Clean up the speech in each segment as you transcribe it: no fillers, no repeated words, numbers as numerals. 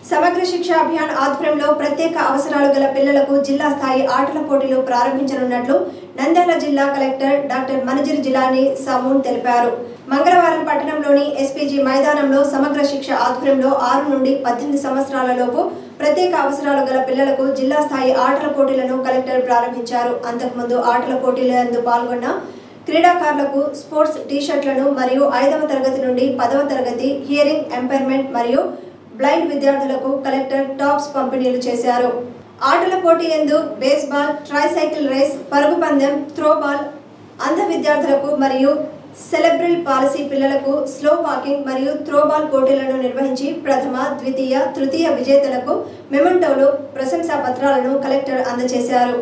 సమగ్ర శిక్ష అభియాన్ ఆధ్వర్యంలో ప్రత్యేక అవసరాలు గల పిల్లలకు జిల్లా స్థాయి ఆటల పోటీలు ప్రారంభించనున్నట్లు నంద్యాల జిల్లా కలెక్టర్ డాక్టర్ మనజిరి జిలానీ సమూన్ తెలిపారు. మంగళవారం పట్టణంలోని ఎస్పీజీ మైదానంలో సమగ్ర శిక్ష ఆధ్వర్యంలో 6 నుండి 18 సంవత్సరాల లోపు ప్రత్యేక అవసరాలు గల పిల్లలకు జిల్లా స్థాయి ఆటల పోటీలను కలెక్టర్ ప్రారంభించారు. అంతకుముందు ఆటల పోటీలందు పాల్గొన్న క్రీడాకారులకు స్పోర్ట్స్ టీ-షర్ట్లను మరియు 5వ తరగతి నుండి 10వ తరగతి హియరింగ్ ఇంపైర్మెంట్ మరియు బ్లైండ్ విద్యార్థులకు కలెక్టర్ టాప్స్ పంపిణీలు చేశారు. ఆటల పోటీ యందు బేస్బాల్, ట్రైసైకిల్ రేస్, పరుగు పందెం, త్రోబాల్, అంధ విద్యార్థులకు మరియు సెలబ్రల్ పాలసీ పిల్లలకు స్లో వాకింగ్ మరియు త్రోబాల్ పోటీలను నిర్వహించి ప్రథమ, ద్వితీయ, తృతీయ విజేతలకు మెమెంటోలు, ప్రశంసా పత్రాలను కలెక్టర్ అందజేశారు.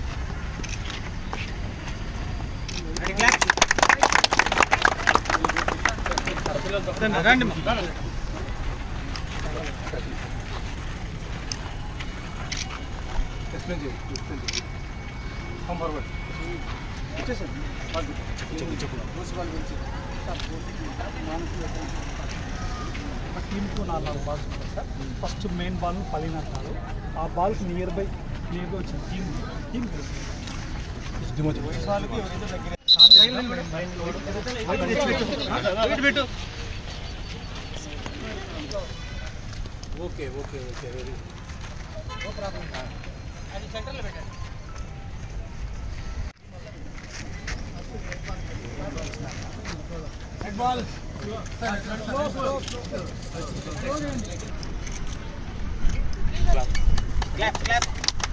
Come forward. टीम को 4 balls sir first main ball पलिना आ ball near by team okay okay okay very no problem అది సెంటర్ లో పెట్టండి head ball clap clap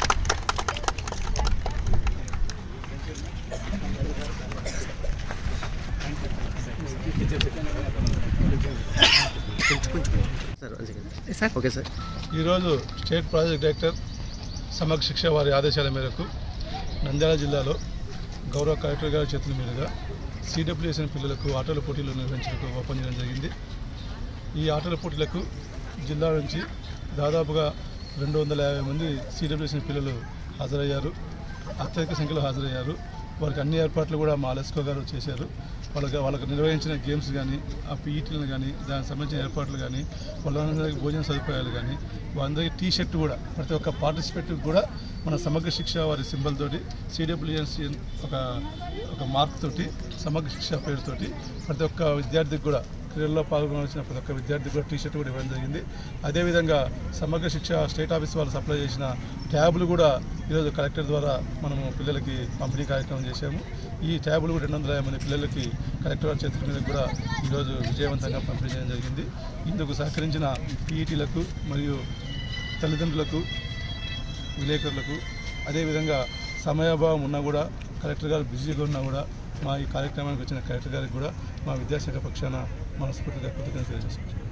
okay sir ఈరోజు state project director Samagra Shiksha వారి ఆదేశాల మేరకు నంద్యాల జిల్లాలో గౌరవ కలెక్టర్ గారి చేతుల మీదుగా సిడబ్ల్యూఎస్ఎన్ పిల్లలకు ఆటల పోటీలు నిర్వహించడానికి ఓపెన్ చేయడం జరిగింది. ఈ ఆటల పోటీలకు జిల్లా నుంచి దాదాపుగా 250 మంది సిడబ్ల్యూఎస్ఎన్ పిల్లలు హాజరయ్యారు. అత్యధిక సంఖ్యలో హాజరయ్యారు. వారికి అన్ని ఏర్పాట్లు కూడా మా లెస్కో గారు చేశారు. వాళ్ళకు నిర్వహించిన గేమ్స్ కానీ, ఆ పీఈటీలను కానీ, దానికి సంబంధించిన ఏర్పాట్లు కానీ, వాళ్ళందరికీ భోజన సదుపాయాలు కానీ, వాళ్ళందరికీ టీ-షర్ట్ కూడా ప్రతి ఒక్క పార్టిసిపేట్ కూడా మన సమగ్ర శిక్ష వారి సింబల్ తోటి సిడబ్ల్యూఎస్సి ఒక మార్క్ తోటి సమగ్ర శిక్ష పేరుతోటి ప్రతి ఒక్క విద్యార్థికి కూడా క్రీడల్లో పాల్గొనవలసిన ప్రతి ఒక్క విద్యార్థికి కూడా టీ-షర్ట్ కూడా ఇవ్వడం జరిగింది. అదేవిధంగా సమగ్ర శిక్ష స్టేట్ ఆఫీస్ వాళ్ళు సప్లై చేసిన ట్యాబులు కూడా ఈరోజు కలెక్టర్ ద్వారా మనము పిల్లలకి పంపిణీ కార్యక్రమం చేశాము. ఈ ట్యాబులు కూడా 250 మంది పిల్లలకి కలెక్టర్ వారి చేతుల మీద కూడా ఈరోజు విజయవంతంగా పంపిణీ చేయడం జరిగింది. ఇందుకు సహకరించిన పీఈటీలకు మరియు తల్లిదండ్రులకు, విలేకరులకు, అదేవిధంగా సమయాభావం ఉన్నా కూడా కలెక్టర్ గారు బిజీగా ఉన్నా కూడా మా ఈ కార్యక్రమానికి వచ్చిన కలెక్టర్ గారికి కూడా మా విద్యాశాఖ పక్షాన మనస్ఫూర్తిగా కృతజ్ఞతలు తెలియజేస్తున్నాం.